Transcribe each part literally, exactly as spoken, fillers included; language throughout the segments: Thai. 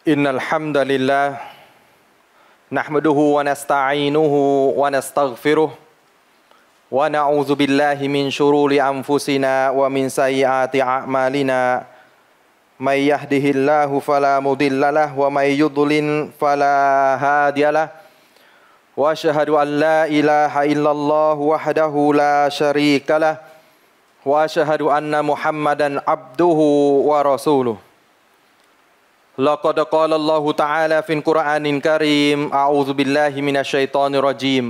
إن الحمد لله نحمده ونستعينه ونستغفره ونعوذ بالله من شرور أنفسنا ومن سيئات أعمالنا من يهده الله فلا مضل له ومن يضلل فلا هادي له وأشهد أن لا إله إلا الله وحده لا شريك له وأشهد أن محمدا عبده ورسوله لقد قال الله تعالى في القرآن الكريم أعوذ بالله من الشيطان الرجيم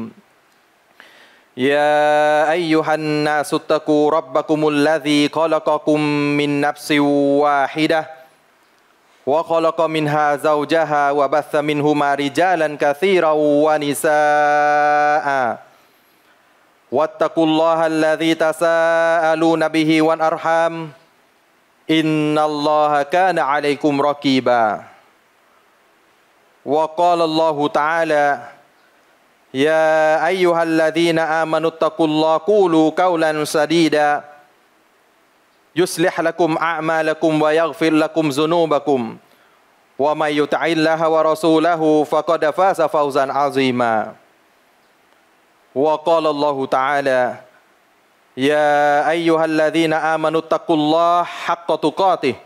يا أيها الناس اتقوا ربكم الذي خلقكم من نفس واحدة وخلق منها زوجها وبث منهما رجالا كثيرا ونساء واتقوا الله الذي تساءلون به والأرحام إن الله كان عليكم رقيبا وقال الله تعالى يا أيها الذين آمنوا اتقوا الله قولوا قولا سديدا يصلح لكم أعمالكم ويغفر لكم ذنوبكم ومن يطع الله ورسوله فقد فاز فوزا عظيما وقال الله تعالى يا أيها الذين آمنوا اتقوا الله حق تقاته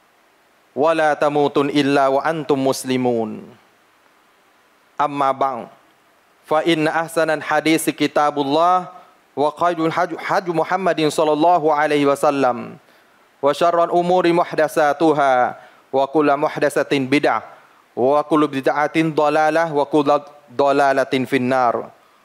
ولا تموتن إلا وأنتم مسلمون أما بعد فإن أحسن الحديث كتاب الله وخير الهدي محمد صلى الله عليه وسلم وشر الأمور محدثاتها وكل محدثة بدعة وكل بدعة ضلالة وكل ضلالة في النار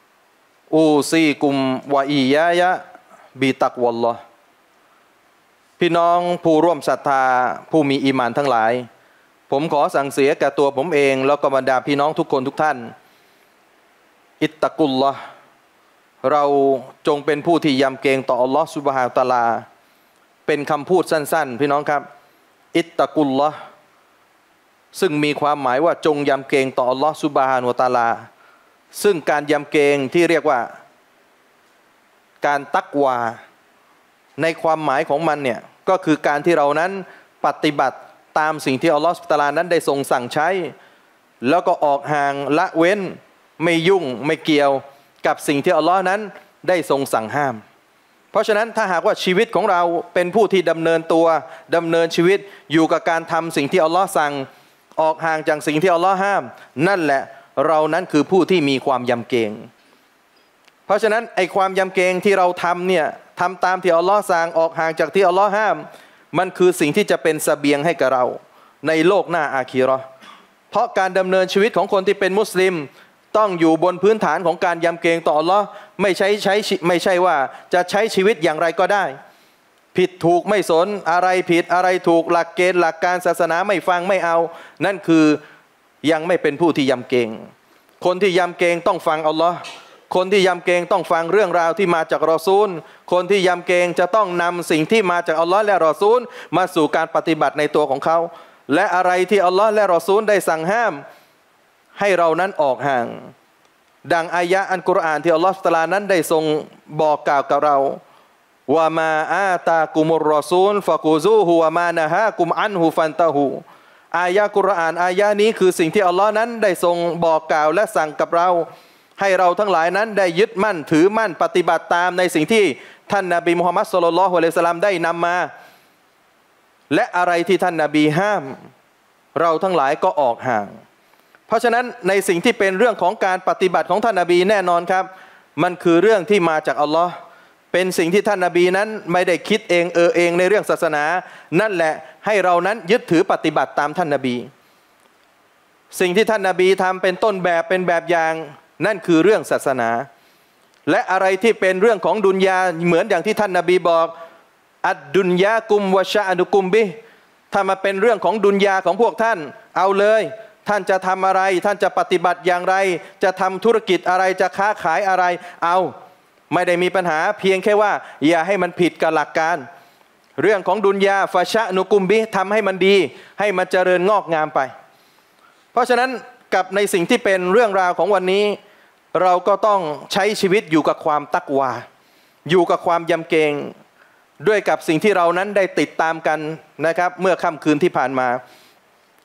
أوصيكم وإيايบิตักวัลลอฮ์พี่น้องผู้ร่วมศรัทธาผู้มีอีหม่านทั้งหลายผมขอสั่งเสียแก่ตัวผมเองแล้วก็บรรดาพี่น้องทุกคนทุกท่านอิตตักุลลอฮ์เราจงเป็นผู้ที่ยำเกรงต่ออัลลอฮ์ซุบฮานะฮูวะตะอาลาเป็นคำพูดสั้นๆพี่น้องครับอิตตักุลลอฮ์ซึ่งมีความหมายว่าจงยำเกรงต่ออัลลอฮ์ซุบฮานะฮูวะตะอาลาซึ่งการยำเกรงที่เรียกว่าการตักวาในความหมายของมันเนี่ยก็คือการที่เรานั้นปฏิบัติตามสิ่งที่อัลลอฮฺซุบฮานะฮูวะตะอาลานั้นได้ทรงสั่งใช้แล้วก็ออกห่างละเว้นไม่ยุ่งไม่เกี่ยวกับสิ่งที่อัลลอฮ์นั้นได้ทรงสั่งห้ามเพราะฉะนั้นถ้าหากว่าชีวิตของเราเป็นผู้ที่ดำเนินตัวดำเนินชีวิตอยู่กับการทำสิ่งที่อัลลอฮ์สั่งออกห่างจากสิ่งที่อัลลอฮ์ห้ามนั่นแหละเรานั้นคือผู้ที่มีความยำเกรงเพราะฉะนั้นไอ้ความยำเกรงที่เราทำเนี่ยทำตามที่อัลลอฮ์สั่งออกห่างจากที่อัลลอฮ์ห้ามมันคือสิ่งที่จะเป็นเสบียงให้กับเราในโลกหน้าอาคีเราะห์เพราะการดำเนินชีวิตของคนที่เป็นมุสลิมต้องอยู่บนพื้นฐานของการยำเกรงต่ออัลลอฮ์ไม่ใช้ใช้ไม่ใช่ว่าจะใช้ชีวิตอย่างไรก็ได้ผิดถูกไม่สนอะไรผิดอะไรถูกหลักเกณฑ์หลักการศาสนาไม่ฟังไม่เอานั่นคือยังไม่เป็นผู้ที่ยำเกรงคนที่ยำเกรงต้องฟังอัลลอฮ์คนที่ยำเกรงต้องฟังเรื่องราวที่มาจากรอซูลคนที่ยำเกรงจะต้องนำสิ่งที่มาจากอัลลอฮ์และรอซูลมาสู่การปฏิบัติในตัวของเขาและอะไรที่อัลลอฮ์และรอซูลได้สั่งห้ามให้เรานั้นออกห่างดังอายะอันกุรอานที่อัลลอฮ์ตะอาลานั้นได้ทรงบอกกล่าวกับเราว่ามาอาตากุมุรรอซูลฟะกูซูฮุวะมานะฮากุมอันฮุฟันตะฮูอายะกุรอานอายะนี้คือสิ่งที่อัลลอฮ์นั้นได้ทรงบอกกล่าวและสั่งกับเราให้เราทั้งหลายนั้นได้ยึดมั่นถือมั่นปฏิบัติตามในสิ่งที่ท่านนบีมุฮัมมัดศ็อลลัลลอฮุอะลัยฮิวะซัลลัมได้นำมาและอะไรที่ท่านนบีห้ามเราทั้งหลายก็ออกห่างเพราะฉะนั้นในสิ่งที่เป็นเรื่องของการปฏิบัติของท่านนบีแน่นอนครับมันคือเรื่องที่มาจากอัลลอฮ์เป็นสิ่งที่ท่านนบีนั้นไม่ได้คิดเองเออเองในเรื่องศาสนานั่นแหละให้เรานั้นยึดถือปฏิบัติตามท่านนบีสิ่งที่ท่านนบีทำเป็นต้นแบบเป็นแบบอย่างนั่นคือเรื่องศาสนาและอะไรที่เป็นเรื่องของดุนยาเหมือนอย่างที่ท่านนบีบอกอัดดุนยากุมวะชะอนุกุมบิถ้ามาเป็นเรื่องของดุนยาของพวกท่านเอาเลยท่านจะทำอะไรท่านจะปฏิบัติอย่างไรจะทำธุรกิจอะไรจะค้าขายอะไรเอาไม่ได้มีปัญหาเพียงแค่ว่าอย่าให้มันผิดกับหลักการเรื่องของดุนยาฟะชะอนุกุมบิทำให้มันดีให้มันเจริญงอกงามไปเพราะฉะนั้นกับในสิ่งที่เป็นเรื่องราวของวันนี้เราก็ต้องใช้ชีวิตอยู่กับความตักวาอยู่กับความยำเกรง ด้วยกับสิ่งที่เรานั้นได้ติดตามกันนะครับเมื่อค่ำคืนที่ผ่านมา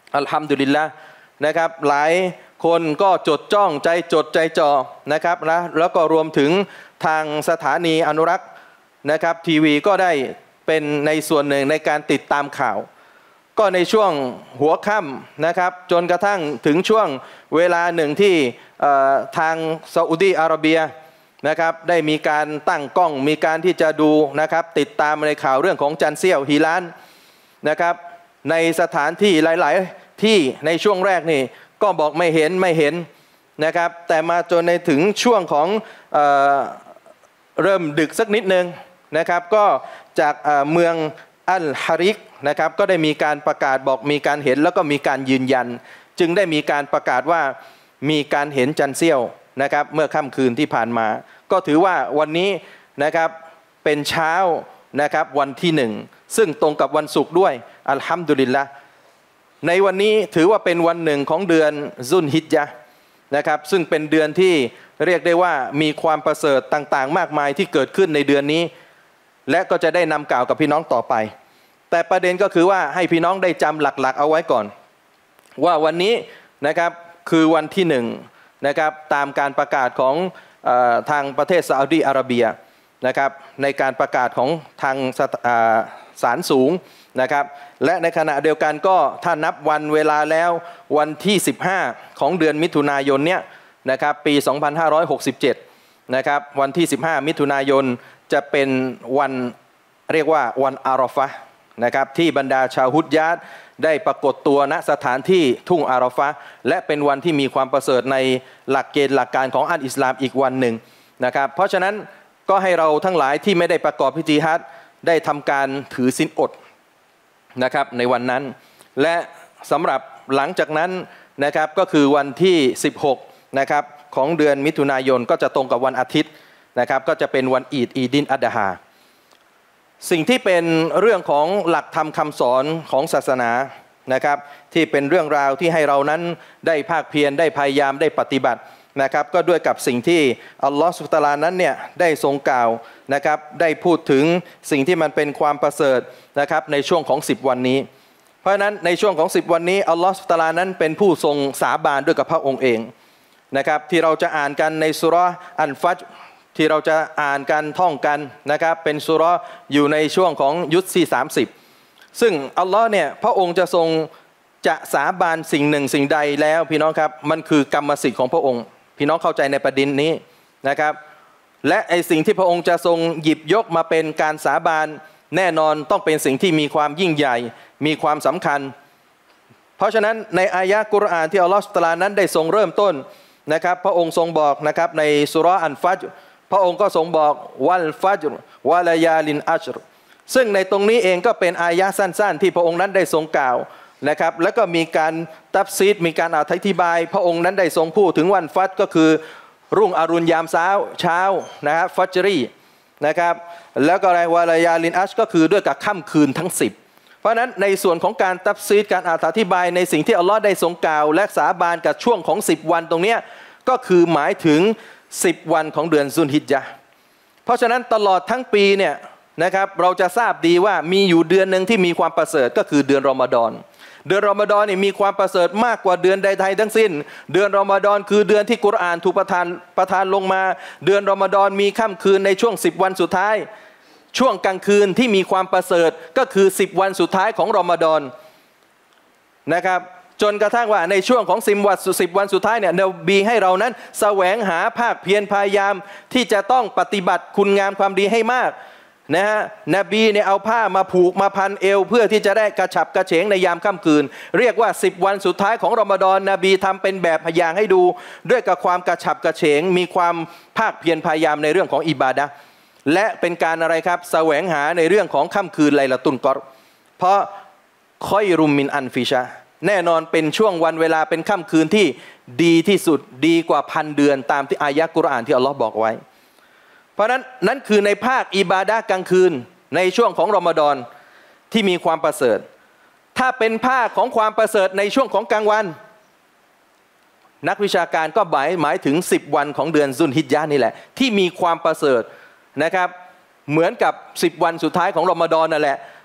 อัลฮัมดุลิลละห์นะครับหลายคนก็จดจ้องใจจดใจจ่อนะครับนะแล้วก็รวมถึงทางสถานีอนุรักษ์นะครับทีวีก็ได้เป็นในส่วนหนึ่งในการติดตามข่าวก็ในช่วงหัวค่ำนะครับจนกระทั่งถึงช่วงเวลาหนึ่งที่ทางซาอุดีอาระเบียนะครับได้มีการตั้งกล้องมีการที่จะดูนะครับติดตามในข่าวเรื่องของจันเซี่ยวฮีลานนะครับในสถานที่หลายๆที่ในช่วงแรกนี่ก็บอกไม่เห็นไม่เห็นนะครับแต่มาจนในถึงช่วงของเอ่อเริ่มดึกสักนิดนึงนะครับก็จากเอ่อเมืองอัลฮาริกนะครับก็ได้มีการประกาศบอกมีการเห็นแล้วก็มีการยืนยันจึงได้มีการประกาศว่ามีการเห็นจันเซี่ยวนะครับเมื่อค่ำคืนที่ผ่านมาก็ถือว่าวันนี้นะครับเป็นเช้านะครับวันที่หนึ่งซึ่งตรงกับวันศุกร์ด้วยอัลฮัมดุลิลละห์ในวันนี้ถือว่าเป็นวันหนึ่งของเดือนซุลฮิจญะห์นะครับซึ่งเป็นเดือนที่เรียกได้ว่ามีความประเสริฐต่างๆมากมายที่เกิดขึ้นในเดือนนี้และก็จะได้นำกล่าวกับพี่น้องต่อไปแต่ประเด็นก็คือว่าให้พี่น้องได้จำหลักๆเอาไว้ก่อนว่าวันนี้นะครับคือวันที่หนึ่งนะครับตามการประกาศของเอ่อทางประเทศซาอุดีอาระเบียนะครับในการประกาศของทางศาลสูงนะครับและในขณะเดียวกันก็ถ้านับวันเวลาแล้ววันที่สิบห้าของเดือนมิถุนายนเนี้ยนะครับปีสองพันห้าร้อยหกสิบเจ็ดนะครับวันที่สิบห้ามิถุนายนจะเป็นวันเรียกว่าวันอาราฟะห์นะครับที่บรรดาชาวฮุดญาตได้ปรากฏตัวณสถานที่ทุ่งอาราฟะห์และเป็นวันที่มีความประเสริฐในหลักเกณฑ์หลักการของอัลอิสลามอีกวันหนึ่งนะครับเพราะฉะนั้นก็ให้เราทั้งหลายที่ไม่ได้ประกอบพิธีฮัจญ์ได้ทำการถือศีลอดนะครับในวันนั้นและสำหรับหลังจากนั้นนะครับก็คือวันที่สิบหกนะครับของเดือนมิถุนายนก็จะตรงกับวันอาทิตย์นะครับก็จะเป็นวันอีดอีดินอัดฮาสิ่งที่เป็นเรื่องของหลักธรรมคำสอนของศาสนานะครับที่เป็นเรื่องราวที่ให้เรานั้นได้ภาคเพียรได้พยายามได้ปฏิบัตินะครับก็ด้วยกับสิ่งที่อัลลอฮฺซุบฮานะฮูวะตะอาลานั้นเนี่ยได้ทรงกล่าวนะครับได้พูดถึงสิ่งที่มันเป็นความประเสริฐนะครับในช่วงของสิบวันนี้เพราะฉะนั้นในช่วงของสิบวันนี้อัลลอฮฺซุบฮานะฮูวะตะอาลานั้นเป็นผู้ทรงสาบานด้วยกับพระองค์เองนะครับที่เราจะอ่านกันในซูเราะห์อันฟัจรที่เราจะอ่านกันท่องกันนะครับเป็นซูเราะห์อยู่ในช่วงของยุสที่สามสิบซึ่งอัลลอฮ์เนี่ยพระองค์จะทรงจะสาบานสิ่งหนึ่งสิ่งใดแล้วพี่น้องครับมันคือกรรมสิทธิ์ของพระองค์พี่น้องเข้าใจในประเด็นนี้นะครับและไอสิ่งที่พระองค์จะทรงหยิบยกมาเป็นการสาบานแน่นอนต้องเป็นสิ่งที่มีความยิ่งใหญ่มีความสำคัญเพราะฉะนั้นในอายะห์กุรอานที่อัลลอฮฺซุบฮานะฮูวะตะอาลานั้นได้ทรงเริ่มต้นนะครับพระองค์ทรงบอกนะครับในซูเราะห์อันฟัจรพระองค์ก็ทรงบอกวัลฟัจรวะลายาลินอัชรซึ่งในตรงนี้เองก็เป็นอายะห์สั้นๆที่พระองค์นั้นได้ทรงกล่าวนะครับแล้วก็มีการตัฟซีรมีการอธิบายพระองค์นั้นได้ทรงพูดถึงวันฟัจรก็คือรุ่งอรุณยามเช้าเช้านะครับฟัจรีนะครับแล้วก็อะไรวะลายาลินอัชก็คือด้วยกับค่ำคืนทั้งสิบเพราะฉะนั้นในส่วนของการตัฟซีรการอธิบายในสิ่งที่อัลลอฮ์ได้ทรงกล่าวและสาบานกับช่วงของสิบวันตรงนี้ก็คือหมายถึงสิบวันของเดือนซุลฮิจญะห์เพราะฉะนั้นตลอดทั้งปีเนี่ยนะครับเราจะทราบดีว่ามีอยู่เดือนหนึ่งที่มีความประเสริฐก็คือเดือนรอมฎอนเดือนรอมฎอนนี่มีความประเสริฐมากกว่าเดือนใดๆทั้งสิ้นเดือนรอมฎอนคือเดือนที่กุรอานถูกประทานประทานลงมาเดือนรอมฎอนมีค่ำคืนในช่วงสิบวันสุดท้ายช่วงกลางคืนที่มีความประเสริฐก็คือสิบวันสุดท้ายของรอมฎอนนะครับจนกระทั่งว่าในช่วงของสิบวันสิบวันสุดท้ายเนี่ยนบีให้เรานั้นแสวงหาภาคเพียรพยายามที่จะต้องปฏิบัติคุณงามความดีให้มากนะฮะนบีเนี่ยเอาผ้ามาผูกมาพันเอวเพื่อที่จะได้กระฉับกระเฉงในยามค่ำคืนเรียกว่าสิบวันสุดท้ายของรอมฎอนนบีทำเป็นแบบอย่างให้ดูด้วยกับความกระฉับกระเฉงมีความภาคเพียรพยายามในเรื่องของอิบาดะห์และเป็นการอะไรครับแสวงหาในเรื่องของค่ำคืนไลลาตุลกอดรเพราะคอยรุมมินอันฟิชาแน่นอนเป็นช่วงวันเวลาเป็นค่ำคืนที่ดีที่สุดดีกว่าพันเดือนตามที่อายะห์กุรอานที่อัลลอฮ์บอกไว้เพราะนั้นนั่นคือในภาคอิบาดะห์กลางคืนในช่วงของรอมฎอนที่มีความประเสริฐถ้าเป็นภาคของความประเสริฐในช่วงของกลางวันนักวิชาการก็หมายหมายถึงสิบวันของเดือนซุลฮิจญะห์นี่แหละที่มีความประเสริฐนะครับเหมือนกับสิบวันสุดท้ายของรอมฎอนนั่นแหละ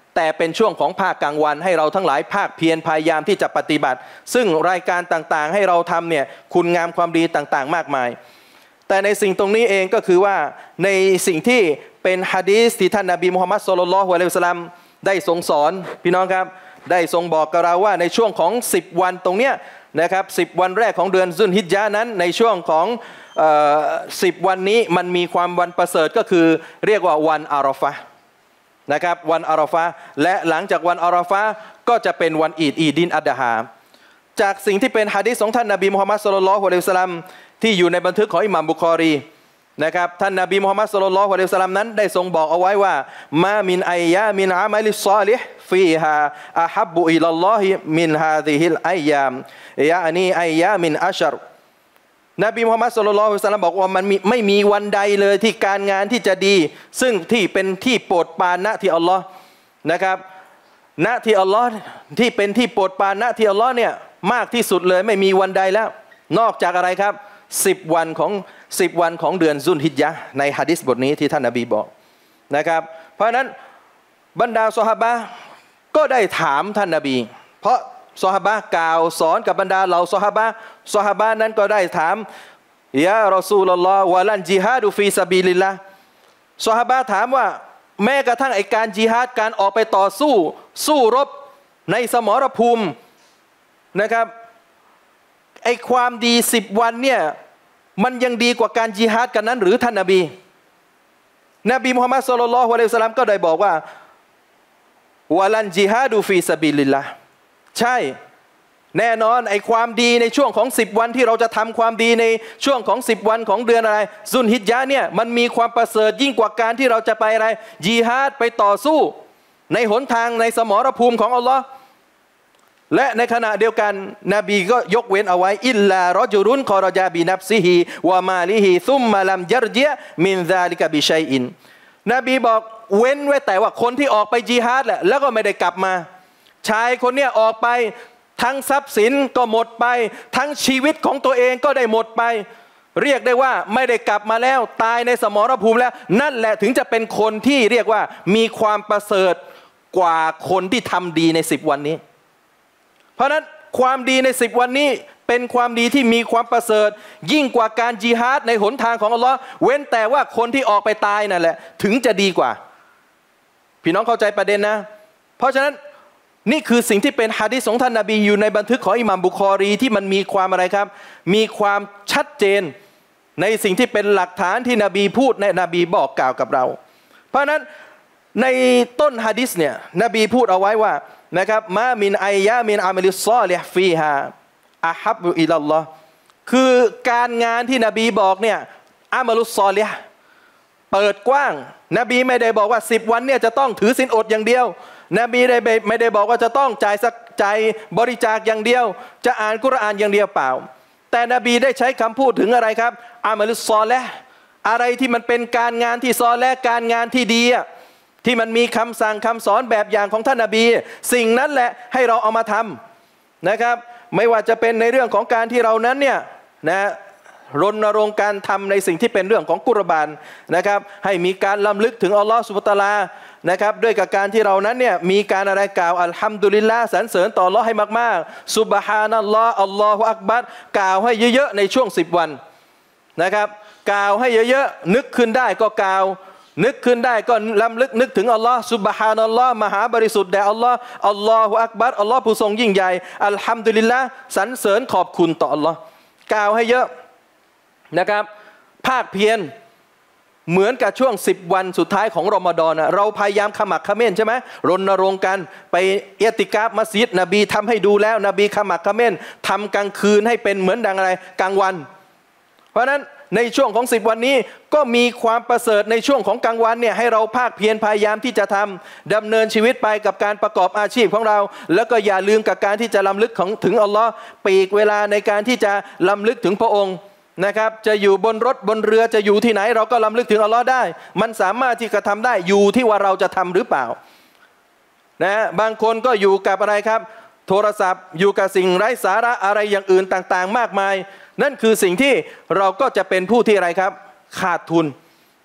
แต่เป็นช่วงของภาคกลางวันให้เราทั้งหลายภาคเพียรพยายามที่จะปฏิบัติซึ่งรายการต่างๆให้เราทำเนี่ยคุณงามความดีต่างๆมากมายแต่ในสิ่งตรงนี้เองก็คือว่าในสิ่งที่เป็นหะดีษที่ท่านนบีมุฮัมมัดศ็อลลัลลอฮุอะลัยฮิวะซัลลัมได้ทรงสอนพี่น้องครับได้ทรงบอกกับเราว่าในช่วงของสิบวันตรงเนี้ยนะครับสิบวันแรกของเดือนซุลฮิจญะห์นั้นในช่วงของสิบวันนี้มันมีความวันประเสริฐก็คือเรียกว่าวันอาราฟะห์นะครับวันอาราฟะห์และหลังจากวันอาราฟะห์ก็จะเป็นวันอีดอีดินอัดฮาจากสิ่งที่เป็นหะดีษของท่านนบีมุฮัมมัดศ็อลลัลลอฮุอะลัยฮิวะซัลลัมที่อยู่ในบันทึกของอิหม่ามบุคอรีนะครับท่านนบีมุฮัมมัดศ็อลลัลลอฮุอะลัยฮิวะซัลลัมนั้นได้ทรงบอกเอาไว้ว่ามามินอัยยามินอามัลิศอลิฮฟีฮาอะฮับบุอิลัลลอฮิมินฮาซิฮิลอัยยามยะนีอัยยามินอัชรนบีมุฮัมมัดศ็อลลัลลอฮุอะลัยฮิวะซัลลัมบอกว่ามันไม่มีวันใดเลยที่การงานที่จะดีซึ่งที่เป็นที่โปรดปรานณที่อัลลอฮ์นะครับณที่อัลลอฮ์ที่เป็นที่โปรดปรานณที่อัลลอฮ์เนี่ยมากที่สุดเลยไม่มีวันใดแล้วนอกจากอะไรครับสิบวันของสิบวันของเดือนซุลฮิจญะห์ในหะดีษบทนี้ที่ท่านนบีบอกนะครับเพราะฉะนั้นบรรดาซอฮาบะห์ก็ได้ถามท่านนบีเพราะซอฮาบะห์กล่าวสอนกับบรรดาเหล่าซอฮาบะห์ซอฮาบะห์นั้นก็ได้ถามยารอซูลุลลอฮ์วะลันจิฮาดุฟีซะบีลิลลาห์ซอฮาบะห์ถามว่าแม้กระทั่งไอการจิฮาดการออกไปต่อสู้สู้รบในสมรภูมินะครับไอความดีสิบวันเนี่ยมันยังดีกว่าการจิฮาดกันนั้นหรือท่านนบีนบีมุฮัมมัดศ็อลลัลลอฮุอะลัยฮิวะซัลลัมก็ได้บอกว่าวะลันจิฮาดุฟีซะบีลิลลาห์ใช่แน่นอนไอความดีในช่วงของสิบวันที่เราจะทำความดีในช่วงของสิบวันของเดือนอะไรซุลฮิจญะห์เนี่ยมันมีความประเสริฐยิ่งกว่าการที่เราจะไปอะไรจิฮาดไปต่อสู้ในหนทางในสมรภูมิของอัลลอฮ์และในขณะเดียวกันนบีก็ยกเว้นเอาไว้อิลลารอจุรุนคอรจาบินัฟซิฮิวะมาลิฮิซุมมาลัมยัรจิอมินซาลิกะบิชัยอินนบีบอกเว้นไว้แต่ว่าคนที่ออกไปจิฮาดแหละแล้วก็ไม่ได้กลับมาชายคนเนี้ยออกไปทั้งทรัพย์สินก็หมดไปทั้งชีวิตของตัวเองก็ได้หมดไปเรียกได้ว่าไม่ได้กลับมาแล้วตายในสมรภูมิแล้วนั่นแหละถึงจะเป็นคนที่เรียกว่ามีความประเสริฐกว่าคนที่ทำดีในสิบวันนี้เพราะนั้นความดีในสิบวันนี้เป็นความดีที่มีความประเสริฐยิ่งกว่าการจิฮาดในหนทางของอัลลอฮ์เว้นแต่ว่าคนที่ออกไปตายนั่นแหละถึงจะดีกว่าพี่น้องเข้าใจประเด็นนะเพราะฉะนั้นนี่คือสิ่งที่เป็นหะดีษของท่านนบีอยู่ในบันทึกของอิหม่ามบุคอรีที่มันมีความอะไรครับมีความชัดเจนในสิ่งที่เป็นหลักฐานที่นบีพูดในนบีบอกกล่าวกับเราเพราะฉะนั้นในต้นหะดีษเนี่ยนบีพูดเอาไว้ว่านะครับมามินอัยยามินอามัลิศอลิฮฟีฮาอะฮับบุอิลัลลอฮ์คือการงานที่นบีบอกเนี่ยอามัลุศอลิฮเปิดกว้างนบีไม่ได้บอกว่าสิบวันเนี่ยจะต้องถือศีลอดอย่างเดียวนบีได้ไม่ได้บอกว่าจะต้องจ่ายสักจ่ายบริจาคอย่างเดียวจะอ่านกุรอานอย่างเดียวเปล่าแต่นบีได้ใช้คำพูดถึงอะไรครับอามัลุศอลิฮอะไรที่มันเป็นการงานที่ซอลิฮการงานที่ดีที่มันมีคำสั่งคำสอนแบบอย่างของท่านนบีสิ่งนั้นแหละให้เราเอามาทำนะครับไม่ว่าจะเป็นในเรื่องของการที่เรานั้นเนี่ยนะรณรงค์การทำในสิ่งที่เป็นเรื่องของกุรบานนะครับให้มีการล้ำลึกถึงอัลลอฮฺซุบฮานะฮูวะตะอาลานะครับด้วยกับการที่เรานั้นเนี่ยมีการอะไรกล่าวอัลฮัมดุลิลลาห์สรรเสริญต่ออัลลอฮ์ให้มากๆซุบฮานัลลอฮ์อัลลอฮฺอักบัรกล่าวให้เยอะๆในช่วงสิบวันนะครับกล่าวให้เยอะๆนึกขึ้นได้ก็กล่าวนึกขึ้นได้ก็ล้ำลึกนึกถึงอัลลอฮ์ซุบฮานัลลอฮ์มหาบริสุทธิ์แด่อัลลอฮ์อัลลอฮฺอักบัรอัลลอฮ์ผู้ทรงยิ่งใหญ่อัลฮัมดุลิลลาห์สรรเสริญขอบคุณต่ออัลลอฮ์กล่าวให้เยอะนะครับภาคเพียรเหมือนกับช่วงสิบวันสุดท้ายของรอมฎอนเราพยายามขมักเขม้นใช่ไหมรณรงค์กันไปเอติกาฟมัสยิดนบีทำให้ดูแล้วนบีขมักเขม้นทำกลางคืนให้เป็นเหมือนดังอะไรกลางวันเพราะฉะนั้นในช่วงของสิบวันนี้ก็มีความประเสริฐในช่วงของกลางวันเนี่ยให้เราภาคเพียรพยายามที่จะทำดำเนินชีวิตไปกับการประกอบอาชีพของเราแล้วก็อย่าลืมกับการที่จะล้ำลึกของถึงอัลลอฮ์ปีกเวลาในการที่จะล้ำลึกถึงพระองค์นะครับจะอยู่บนรถบนเรือจะอยู่ที่ไหนเราก็ล้ำลึกถึงอัลลอฮ์ได้มันสามารถที่จะทำได้อยู่ที่ว่าเราจะทำหรือเปล่านะบางคนก็อยู่กับอะไรครับโทรศัพท์อยู่กับสิ่งไร้สาระอะไรอย่างอื่นต่างๆมากมายนั่นคือสิ่งที่เราก็จะเป็นผู้ที่อะไรครับขาดทุน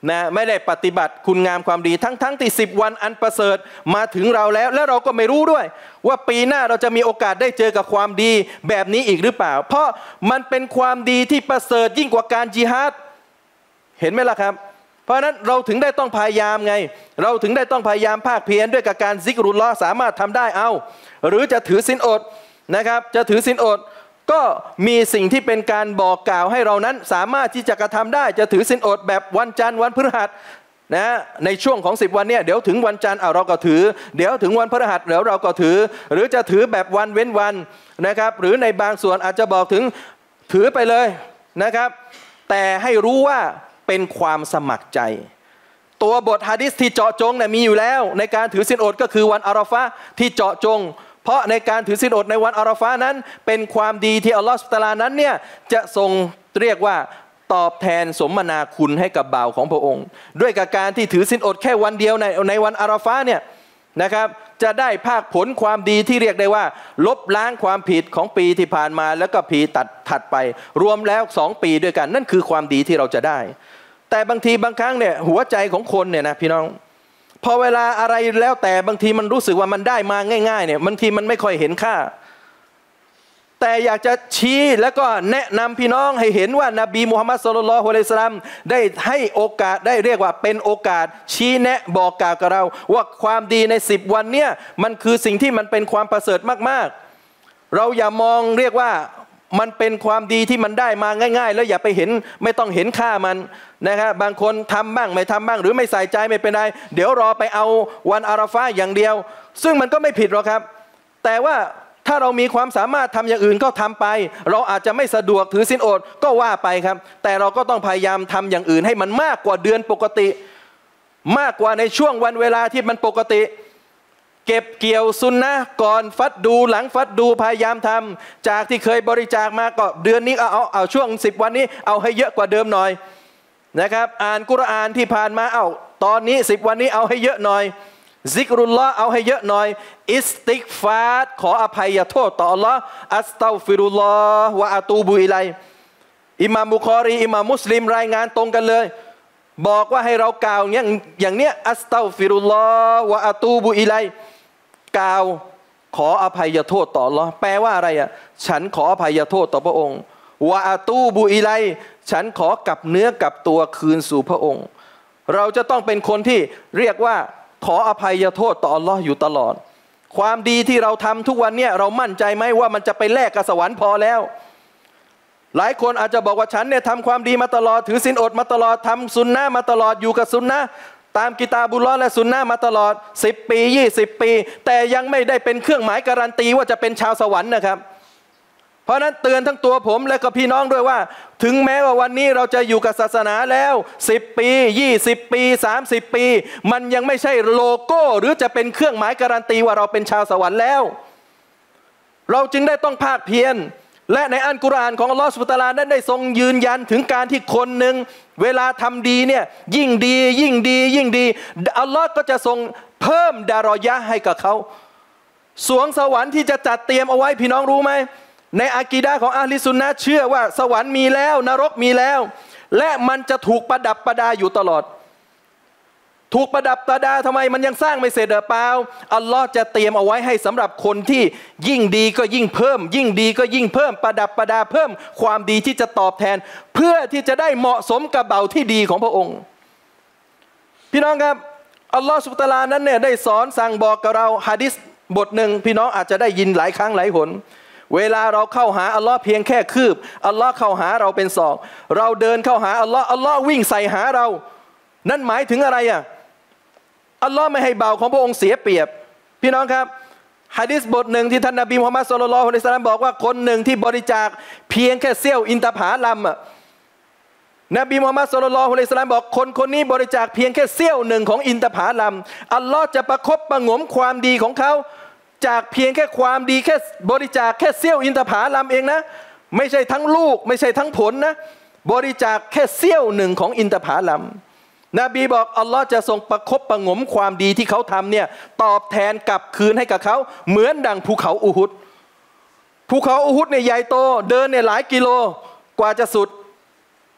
นะไม่ได้ปฏิบัติคุณงามความดีทั้งทั้งที่สิบวันอันประเสริฐมาถึงเราแล้วและเราก็ไม่รู้ด้วยว่าปีหน้าเราจะมีโอกาสได้เจอกับความดีแบบนี้อีกหรือเปล่าเพราะมันเป็นความดีที่ประเสริฐยิ่งกว่าการญิฮาดเห็นไหมล่ะครับเพราะนั้นเราถึงได้ต้องพยายามไงเราถึงได้ต้องพยายามภาคเพียรด้วยกับการซิกรุลลอฮ์สามารถทำได้เอาหรือจะถือศีลอดนะครับจะถือศีลอดก็มีสิ่งที่เป็นการบอกกล่าวให้เรานั้นสามารถที่จะกระทำได้จะถือศีลอดแบบวันจันทร์วันพฤหัสนะในช่วงของสิบวันเนี่ยเดี๋ยวถึงวันจันทร์เอาเราก็ถือเดี๋ยวถึงวันพฤหัสเดี๋ยวเราก็ถือหรือจะถือแบบวันเว้นวันนะครับหรือในบางส่วนอาจจะบอกถึงถือไปเลยนะครับแต่ให้รู้ว่าเป็นความสมัครใจตัวบทหะดีษที่เจาะจงเนี่ยมีอยู่แล้วในการถือศีลอดก็คือวันอาราฟะห์ที่เจาะจงเพราะในการถือศีลอดในวันอาราฟะห์นั้นเป็นความดีที่อัลลอฮฺซุบฮานะฮูวะตะอาลานั้นเนี่ยจะทรงเรียกว่าตอบแทนสมนาคุณให้กับบ่าวของพระองค์ด้วยกับการที่ถือศีลอดแค่วันเดียวในในวันอาราฟะห์เนี่ยนะครับจะได้ภาคผลความดีที่เรียกได้ว่าลบล้างความผิดของปีที่ผ่านมาแล้วก็ปีตัดถัดไปรวมแล้วสองปีด้วยกันนั่นคือความดีที่เราจะได้แต่บางทีบางครั้งเนี่ยหัวใจของคนเนี่ยนะพี่น้องพอเวลาอะไรแล้วแต่บางทีมันรู้สึกว่ามันได้มาง่ายๆเนี่ยบางทีมันไม่ค่อยเห็นค่าแต่อยากจะชี้แล้วก็แนะนำพี่น้องให้เห็นว่านบีมุฮัมมัดศ็อลลัลลอฮุอะลัยฮิวะซัลลัมได้ให้โอกาสได้เรียกว่าเป็นโอกาสชี้แนะบอกกล่าวกับเราว่าความดีในสิบวันเนี่ยมันคือสิ่งที่มันเป็นความประเสริฐมากๆเราอย่ามองเรียกว่ามันเป็นความดีที่มันได้มาง่ายๆแล้วอย่าไปเห็นไม่ต้องเห็นค่ามันนะครับบางคนทำบ้างไม่ทำบ้างหรือไม่ใส่ใจไม่เป็นไรเดี๋ยวรอไปเอาวันอาราฟะห์อย่างเดียวซึ่งมันก็ไม่ผิดหรอกครับแต่ว่าถ้าเรามีความสามารถทำอย่างอื่นก็ทำไปเราอาจจะไม่สะดวกถือศีลอดก็ว่าไปครับแต่เราก็ต้องพยายามทำอย่างอื่นให้มันมากกว่าเดือนปกติมากกว่าในช่วงวันเวลาที่มันปกติเก็บเกี่ยวซุนนะก่อนฟัดดูหลังฟัดดูพยายามทำจากที่เคยบริจาคมาก็เดือนนี้เอาเอาเอาช่วงสิบวันนี้เอาให้เยอะกว่าเดิมหน่อยนะครับอ่านกุรอานที่ผ่านมาเอาตอนนี้สิบวันนี้เอาให้เยอะหน่อยซิกรุลลอฮ์เอาให้เยอะหน่อยอิสติกฟาร์ขออภัยโทษต่ออัลลอฮ์อัสตัฆฟิรุลลอฮ์วะอะตูบุอิลัยอิมามบุคอรีอิมามมุสลิมรายงานตรงกันเลยบอกว่าให้เรากล่าวอย่างอย่างเนี้ยอัสตัฆฟิรุลลอฮ์วะอะตูบุอิลัยกล่าวขออภัยโทษต่ออัลลอฮ์แปลว่าอะไรอ่ะฉันขออภัยโทษต่อพระองค์วะอะตูบุอิลัยฉันขอกลับเนื้อกลับตัวคืนสู่พระองค์เราจะต้องเป็นคนที่เรียกว่าขออภัยโทษต่ออัลลอฮ์อยู่ตลอดความดีที่เราทำทุกวันเนี่ยเรามั่นใจไหมว่ามันจะไปแลกกับสวรรค์พอแล้วหลายคนอาจจะบอกว่าฉันเนี่ยทำความดีมาตลอดถือศีลอดมาตลอดทำซุนนะมาตลอดอยู่กับซุนนะตามกิตาบุลลอฮ์และซุนนะมาตลอดสิบปียี่สิบปีแต่ยังไม่ได้เป็นเครื่องหมายการันตีว่าจะเป็นชาวสวรรค์นะครับเพราะนั้นเตือนทั้งตัวผมและก็พี่น้องด้วยว่าถึงแม้ว่าวันนี้เราจะอยู่กับศาสนาแล้วสิบปียี่สิบปีสามสิบปีมันยังไม่ใช่โลโก้หรือจะเป็นเครื่องหมายการันตีว่าเราเป็นชาวสวรรค์แล้วเราจึงได้ต้องภาคเพียรและในอัลกุรอานของอัลลอฮฺซุบฮานะฮูวะตะอาลานั้นได้ทรงยืนยันถึงการที่คนหนึ่งเวลาทำดีเนี่ยยิ่งดียิ่งดียิ่งดีอัลลอฮฺก็จะทรงเพิ่มดารอยะห์ให้กับเขาสวงสวรรค์ที่จะจัดเตรียมเอาไว้พี่น้องรู้ไหมในอากีดะห์ของอะห์ลิซุนนะห์เชื่อว่าสวรรค์มีแล้วนรกมีแล้วและมันจะถูกประดับประดาอยู่ตลอดถูกประดับประดาทำไมมันยังสร้างไม่เสร็จหรือเปล่าอัลลอฮ์จะเตรียมเอาไว้ให้สำหรับคนที่ยิ่งดีก็ยิ่งเพิ่มยิ่งดีก็ยิ่งเพิ่มประดับประดาเพิ่มความดีที่จะตอบแทนเพื่อที่จะได้เหมาะสมกับเบาที่ดีของพระองค์พี่น้องครับอัลลอฮ์ซุบฮานะฮูวะตะอาลานั้นเนี่ยได้สอนสั่งบอกกับเราหะดีษบทหนึ่งพี่น้องอาจจะได้ยินหลายครั้งหลายหนเวลาเราเข้าหาอัลลอฮ์เพียงแค่คืบอัลลอฮ์เข้าหาเราเป็นศอกเราเดินเข้าหาอัลลอฮ์อัลลอฮ์วิ่งใส่หาเรานั่นหมายถึงอะไรอ่ะอัลลอฮ์ไม่ให้เบาของพระองค์เสียเปรียบพี่น้องครับหะดีษบทหนึ่งที่ท่านนบีมุฮัมมัดศ็อลลัลลอฮุอะลัยฮิวะซัลลัมบอกว่าคนหนึ่งที่บริจาคเพียงแค่เสี้ยวอินทผลัมอ่ะนบีมุฮัมมัดศ็อลลัลลอฮุอะลัยฮิวะซัลลัมบอกคนคนนี้บริจาคเพียงแค่เสี้ยวหนึ่งของอินทผลัมอัลลอฮ์จะประคบประหงมความดีของเขาจากเพียงแค่ความดีแค่บริจาคแค่เสี้ยวอินทผลัมเองนะไม่ใช่ทั้งลูกไม่ใช่ทั้งผลนะบริจาคแค่เสี้ยวหนึ่งของอินทผลัมนบีบอกอัลลอฮ์จะทรงประคบประหงมความดีที่เขาทำเนี่ยตอบแทนกลับคืนให้กับเขาเหมือนดังภูเขาอูฮุดภูเขาอูฮุดเนี่ยใหญ่โตเดินเนี่ยหลายกิโลกว่าจะสุด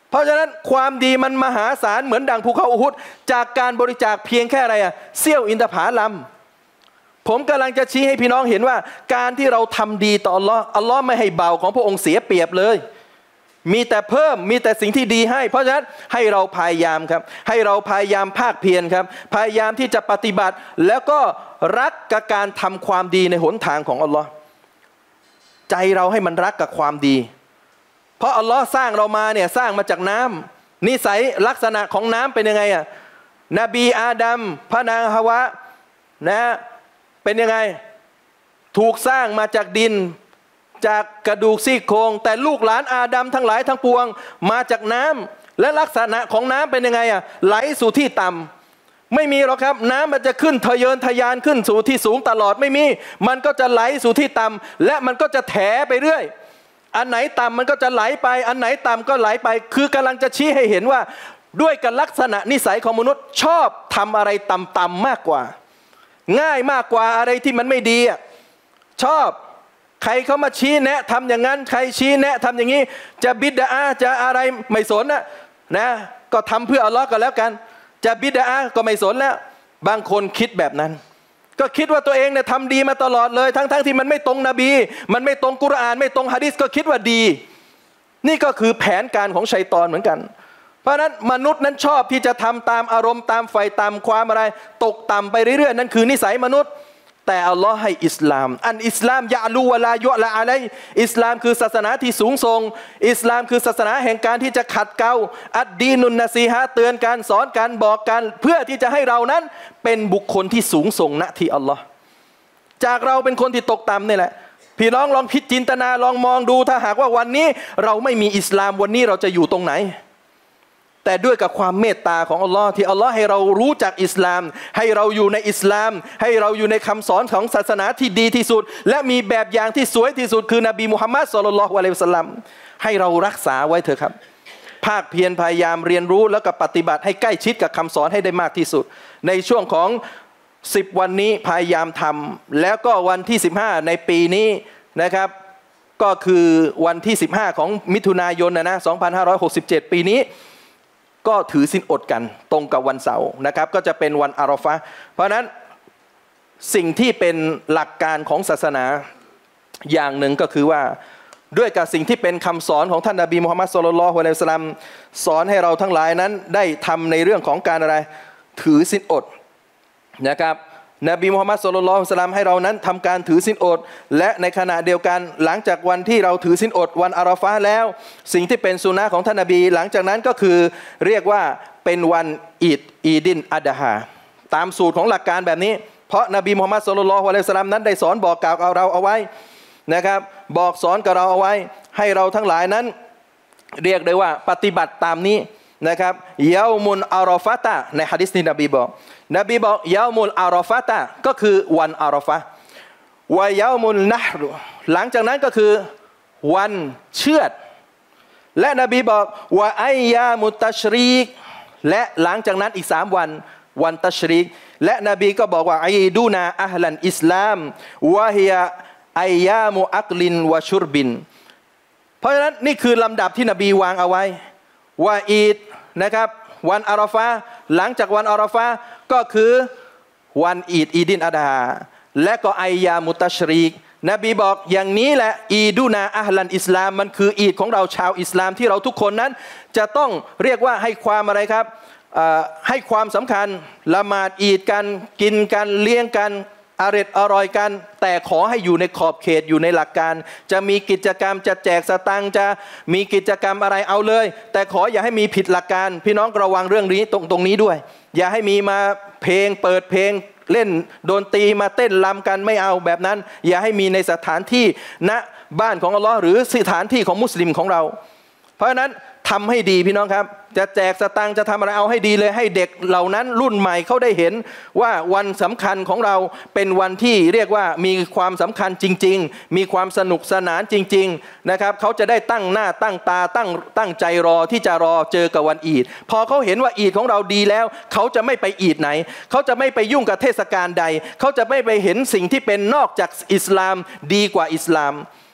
เพราะฉะนั้นความดีมันมหาศาลเหมือนดังภูเขาอูฮุดจากการบริจาคเพียงแค่อะไรอะเสี้ยวอินทผลัมผมกำลังจะชี้ให้พี่น้องเห็นว่าการที่เราทำดีต่ออัลลอฮ์อัลลอฮ์ไม่ให้เบาของพระองค์เสียเปรียบเลยมีแต่เพิ่มมีแต่สิ่งที่ดีให้เพราะฉะนั้นให้เราพยายามครับให้เราพยายามภาคเพียรครับพยายามที่จะปฏิบัติแล้วก็รักกับการทำความดีในหนทางของอัลลอฮ์ใจเราให้มันรักกับความดีเพราะอัลลอฮ์สร้างเรามาเนี่ยสร้างมาจากน้ำนิสัยลักษณะของน้ำเป็นยังไงอ่ะนบีอาดัมพระนางฮาวะนะเป็นยังไงถูกสร้างมาจากดินจากกระดูกซี่โครงแต่ลูกหลานอาดัมทั้งหลายทั้งปวงมาจากน้ำและลักษณะของน้ำเป็นยังไงอ่ะไหลสู่ที่ต่ำไม่มีหรอกครับน้ำมันจะขึ้นทะเยอทะยานขึ้นสู่ที่สูงตลอดไม่มีมันก็จะไหลสู่ที่ต่ำและมันก็จะแถไปเรื่อยอันไหนต่ำมันก็จะไหลไปอันไหนต่ำก็ไหลไปคือกำลังจะชี้ให้เห็นว่าด้วยกับลักษณะนิสัยของมนุษย์ชอบทำอะไรต่ำๆมากกว่าง่ายมากกว่าอะไรที่มันไม่ดีอ่ะชอบใครเขามาชี้แนะทำอย่างนั้นใครชี้แนะทำอย่างนี้จะบิดาจะอะไรไม่สนนะนะก็ทำเพื่ออัลลอฮ์ก็แล้วกันจะบิดาก็ไม่สนแล้วบางคนคิดแบบนั้นก็คิดว่าตัวเองเนี่ยทำดีมาตลอดเลยทั้งๆ ท, ที่มันไม่ตรงนบีมันไม่ตรงกุรอานไม่ตรงหะดีษก็คิดว่าดีนี่ก็คือแผนการของชัยฏอนเหมือนกันเพราะนั้นมนุษย์นั้นชอบที่จะทำตามอารมณ์ตามไฟตามความอะไรตกต่ำไปเรื่อยๆนั่นคือนิสัยมนุษย์แต่อัลลอฮ์ให้อิสลามอันอิสลามยะลูวะลายุละอะไรอิสลามคือศาสนาที่สูงส่งอิสลามคือศาสนาแห่งการที่จะขัดเกลาอัดดีนุนนะซีฮะเตือนการสอนการบอกกันเพื่อที่จะให้เรานั้นเป็นบุคคลที่สูงส่งณที่อัลลอฮ์จากเราเป็นคนที่ตกต่ำนี่แหละพี่น้องลองพิจินตนาลองมองดูถ้าหากว่าวันนี้เราไม่มีอิสลามวันนี้เราจะอยู่ตรงไหนแต่ด้วยกับความเมตตาของอัลลอฮ์ที่อัลลอฮ์ให้เรารู้จักอิสลามให้เราอยู่ในอิสลามให้เราอยู่ในคำสอนของศาสนาที่ดีที่สุดและมีแบบอย่างที่สวยที่สุดคือนบีมุฮัมมัดศ็อลลัลลอฮุอะลัยฮิวะซัลลัมให้เรารักษาไว้เถอะครับภาคเพียรพยายามเรียนรู้แล้วก็ปฏิบัติให้ใกล้ชิดกับคำสอนให้ได้มากที่สุดในช่วงของสิบวันนี้พยายามทำแล้วก็วันที่สิบห้าในปีนี้นะครับก็คือวันที่สิบห้าของมิถุนายนนะนะสองพันห้าร้อยหกสิบเจ็ดปีนี้ก็ถือศีลอดกันตรงกับวันเสาร์นะครับก็จะเป็นวันอาราฟะห์เพราะนั้นสิ่งที่เป็นหลักการของศาสนาอย่างหนึ่งก็คือว่าด้วยกับสิ่งที่เป็นคำสอนของท่านนบีมุฮัมมัดศ็อลลัลลอฮุอะลัยฮิวะซัลลัมสอนให้เราทั้งหลายนั้นได้ทำในเรื่องของการอะไรถือศีลอดนะครับนบีมุฮัมมัดศ็อลลัลลอฮุอะลัยฮิวะซัลลัมให้เรานั้นทำการถือศีลอดและในขณะเดียวกันหลังจากวันที่เราถือศีลอดวันอาราฟะห์แล้วสิ่งที่เป็นสุนนะห์ของท่านนบีหลังจากนั้นก็คือเรียกว่าเป็นวันอีดอีดินอัดฮาตามสูตรของหลักการแบบนี้เพราะนบีมุฮัมมัดศ็อลลัลลอฮุอะลัยฮิวะซัลลัมนั้นได้สอนบอกกล่าวเอาเราเอาไว้นะครับบอกสอนกับเราเอาไว้ให้เราทั้งหลายนั้นเรียกได้ว่าปฏิบัติตามนี้นะครับเยามุนอาราฟะตะในหะดีษนี้นบีบอกนบีบอกเยามุลอาราฟะตะก็คือวันอาราฟะห์วะเยามุลนะฮ์หลังจากนั้นก็คือวันเชือดและนบีบอกวะอัยยามุตัชรีกและหลังจากนั้นอีกสามวันวันตัชรีกและนบีก็บอกว่าอีดูนาอัฮลันอิสลามวะฮิยะอัยยามุอักลินวะชุรบินเพราะฉะนั้นนี่คือลำดับที่นบีวางเอาไว้ว่าอีดนะครับวันอาราฟะห์หลังจากวันอาราฟะห์ก็คือวันอีดอีดินอัดฮาและก็อัยยามุตัชรีกนบีบอกอย่างนี้แหละอีดูนาอัฮลันอิสลามมันคืออีดของเราชาวอิสลามที่เราทุกคนนั้นจะต้องเรียกว่าให้ความอะไรครับให้ความสำคัญละหมาดอีดกันกินกันเลี้ยงกันอร่อยอร่อยกันแต่ขอให้อยู่ในขอบเขตอยู่ในหลักการจะมีกิจกรรมจะแจกสตังค์จะมีกิจกรรมอะไรเอาเลยแต่ขออย่าให้มีผิดหลักการพี่น้องระวังเรื่องนี้ตรงตรงนี้ด้วยอย่าให้มีมาเพลงเปิดเพลงเล่นดนตรีมาเต้นรำกันไม่เอาแบบนั้นอย่าให้มีในสถานที่ณบ้านของอัลลอฮ์หรือสถานที่ของมุสลิมของเราเพราะฉะนั้นทำให้ดีพี่น้องครับจะแจกสตังค์จะทำอะไรเอาให้ดีเลยให้เด็กเหล่านั้นรุ่นใหม่เขาได้เห็นว่าวันสำคัญของเราเป็นวันที่เรียกว่ามีความสำคัญจริงๆมีความสนุกสนานจริงๆนะครับเขาจะได้ตั้งหน้าตั้งตาตั้งตั้งใจรอที่จะรอเจอกับวันอีดพอเขาเห็นว่าอีดของเราดีแล้วเขาจะไม่ไปอีดไหนเขาจะไม่ไปยุ่งกับเทศกาลใดเขาจะไม่ไปเห็นสิ่งที่เป็นนอกจากอิสลามดีกว่าอิสลาม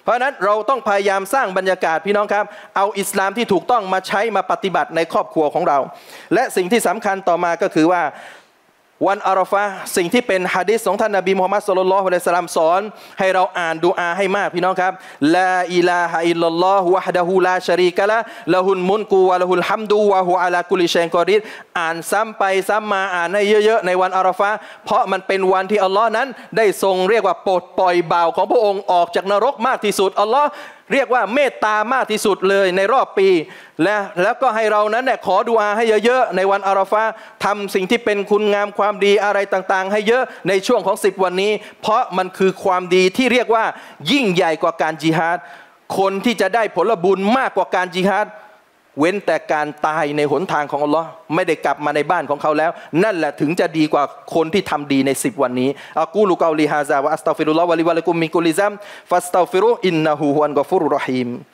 เพราะนั้นเราต้องพยายามสร้างบรรยากาศพี่น้องครับเอาอิสลามที่ถูกต้องมาใช้มาปฏิบัติในครอบครัวของเราและสิ่งที่สำคัญต่อมาก็คือว่าวันอาราฟะห์สิ่งที่เป็นหะดีษของท่านนบีมุฮัมมัดศ็อลลัลลอฮุอะลัยฮิวะซัลลัมสอนให้เราอ่านดุอาให้มากพี่น้องครับลาอิลาฮะอิลลัลลอฮุวะฮ์ดะฮูลาชะรีกะละละฮุลมุลกุวะละฮุลฮัมดุวะฮุอะลากุลิชัยอินกอดีรอ่านซ้ำไปซ้ำมาอ่านให้เยอะๆในวันอาราฟะห์เพราะมันเป็นวันที่อัลลอฮ์นั้นได้ทรงเรียกว่าปลดปล่อยบ่าวของพระองค์ออกจากนรกมากที่สุดอัลลอฮ์เรียกว่าเมตตามากที่สุดเลยในรอบปีและแล้วก็ให้เรานั้นเนี่ยขอดุอาให้เยอะๆในวันอาราฟะห์ทำสิ่งที่เป็นคุณงามความดีอะไรต่างๆให้เยอะในช่วงของสิบวันนี้เพราะมันคือความดีที่เรียกว่ายิ่งใหญ่กว่าการญิฮาดคนที่จะได้ผลบุญมากกว่าการญิฮาดเว้นแต่การตายในหนทางของอัลลอฮ์ไม่ได้กลับมาในบ้านของเขาแล้วนั่นแหละถึงจะดีกว่าคนที่ทำดีในสิบวันนี้อะกูลุกอลิฮาซาวะอัสตัฆฟิรุลลอฮ์วะลิวะลักุมมินกุลิซัมฟัสตัฆฟิรุอินนะฮูฮุวัลกอฟูรุรรอฮีม